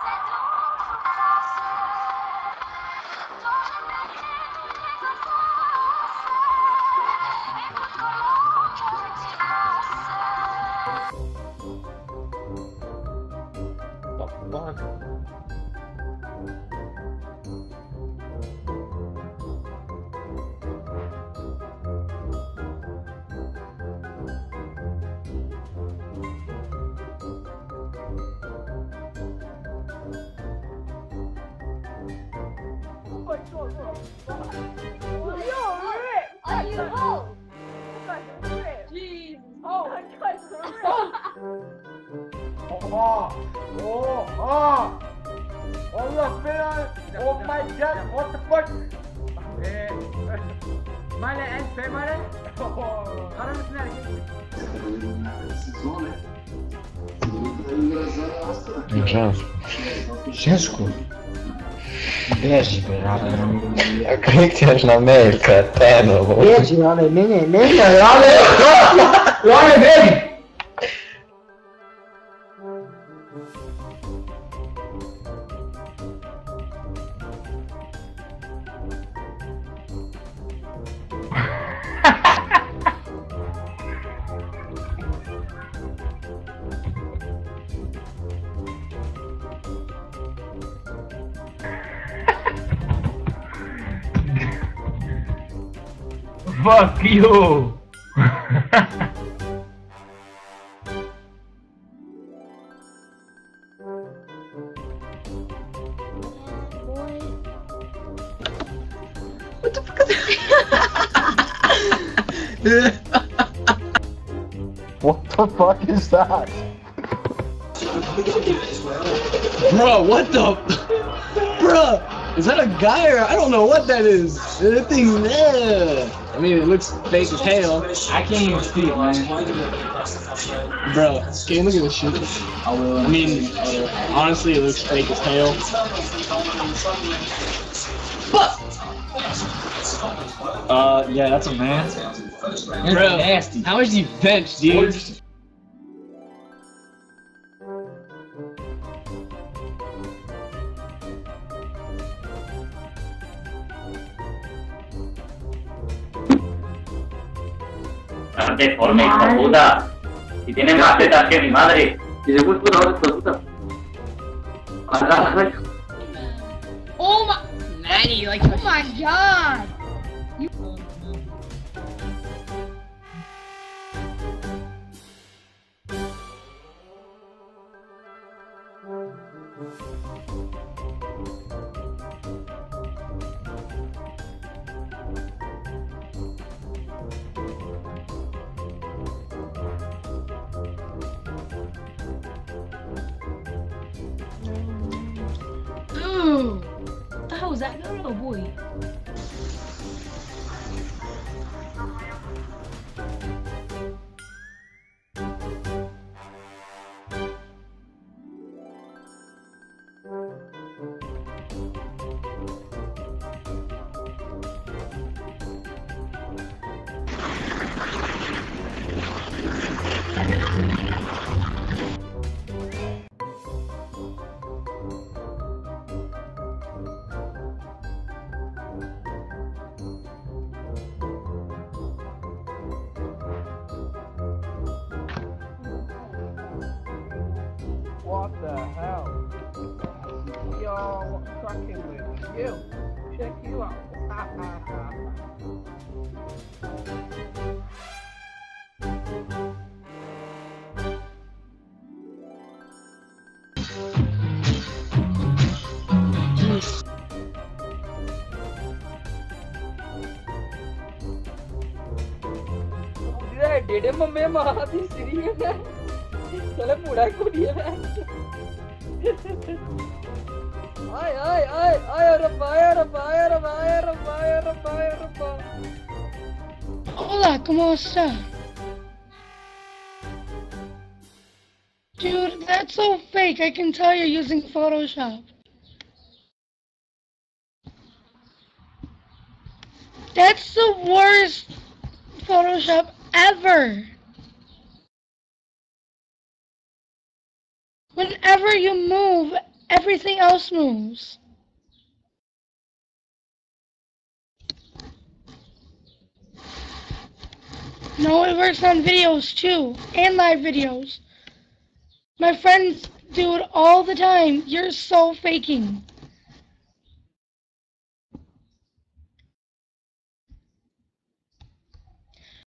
Fuck. Are you home? Jeez. Oh, Allah belanı. Oh my god, what the fuck? Male, Hench Female. Arar mısın erkek? Ciężko. Bierz, ale jak klikniesz na mail, kreteno. Bierz, ale nie, ale bierz! Fuck you! What the fuck is that? What the fuck is that? Bro, what the? Bruh, is that a guy or I don't know what that is. That thing's there. I mean, it looks fake as hell. I can't even speak, man. Bro, can you look at this shit? I mean, honestly, it looks fake as hell. But yeah, that's a man. Bro, nasty. how much do you bench, dude? No te formes, hijo de puta. Si tiene más tetas que mi madre. Y se puso la puta. oh my, Maddie, like, oh my god. Ooh, what the hell was that girl or boy? What the hell? Yo, what's cracking with you? Check you out. Dede mamme mahati serious hai. Chala muda kudi hai. Hola, ¿cómo está? Dude, that's so fake. I can tell you're using Photoshop. That's the worst Photoshop ever. Whenever you move, everything else moves. No, it works on videos too, and live videos. My friends do it all the time. You're so faking.